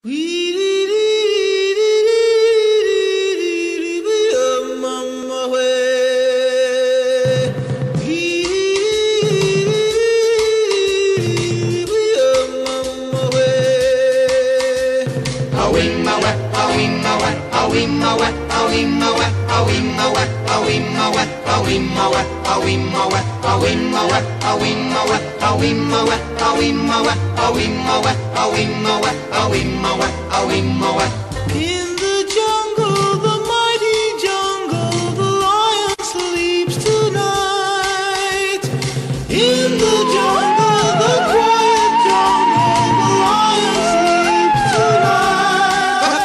In the jungle, the mighty jungle, the lion sleeps tonight. In the jungle, the quiet jungle, the lion sleeps tonight.